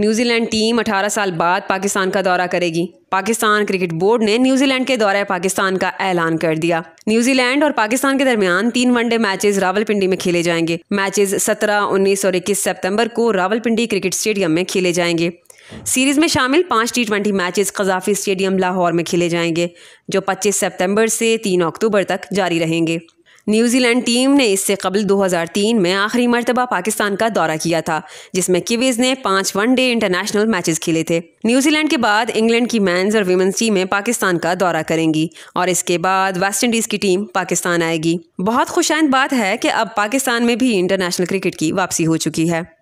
New Zealand team 18 साल बाद पाकिस्तान का दौरा करेगी। पाकिस्तान क्रिकेट बोर्ड ने न्यूजीलैंड के दौरे पाकिस्तान का ऐलान कर दिया। न्यूजीलैंड और पाकिस्तान के दरमियान 3 वनडे मैचेस रावलपिंडी में खेले जाएंगे। मैचेस 17, 19 और 21 सितंबर को रावलपिंडी क्रिकेट स्टेडियम में खेले जाएंगे। सीरीज में शामिल 5 T20 मैचेस कज़ाफ़ी स्टेडियम लाहौर में खेले जाएंगे, जो 25 सितंबर से 3 अक्टूबर तक जारी रहेंगे। न्यूजीलैंड टीम ने इससे कबल 2003 में आखिरी मरतबा पाकिस्तान का दौरा किया था, जिसमें किवीज़ ने 5 वनडे इंटरनेशनल मैचेस खेले थे। न्यूजीलैंड के बाद इंग्लैंड की मेंस और वीमेंस टीमें पाकिस्तान का दौरा करेंगी और इसके बाद वेस्ट इंडीज़ की टीम पाकिस्तान आएगी। बहुत खुशाइंद बात है कि अब पाकिस्तान में भी इंटरनेशनल क्रिकेट की वापसी हो चुकी है।